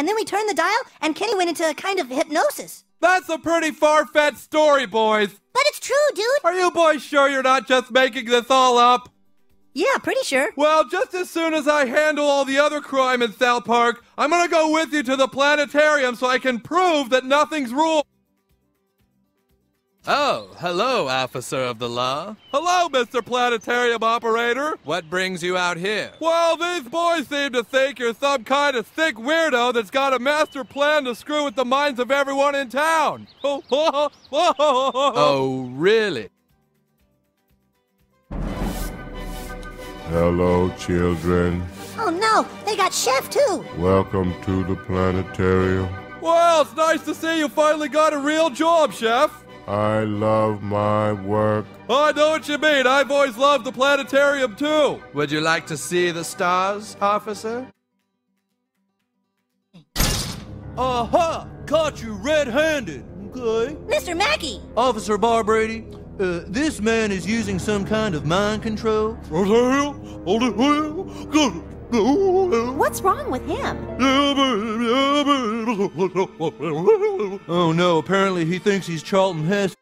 and then we turned the dial, and Kenny went into a kind of hypnosis. That's a pretty far-fetched story, boys. But it's true, dude. Are you boys sure you're not just making this all up? Yeah, pretty sure. Well, just as soon as I handle all the other crime in South Park, I'm gonna go with you to the planetarium so I can prove that nothing's rule. Oh, hello, officer of the law. Hello, Mr. Planetarium Operator. What brings you out here? Well, these boys seem to think you're some kind of sick weirdo that's got a master plan to screw with the minds of everyone in town. Oh, really? Hello, children. Oh no, they got Chef too. Welcome to the planetarium. Well, it's nice to see you finally got a real job, Chef. I love my work. I know what you mean. I've always loved the planetarium, too. Would you like to see the stars, officer? Aha! Caught you red-handed. Okay. Mr. Mackey. Officer Barbrady, this man is using some kind of mind control. What's wrong with him? Oh no, apparently he thinks he's Charlton Heston.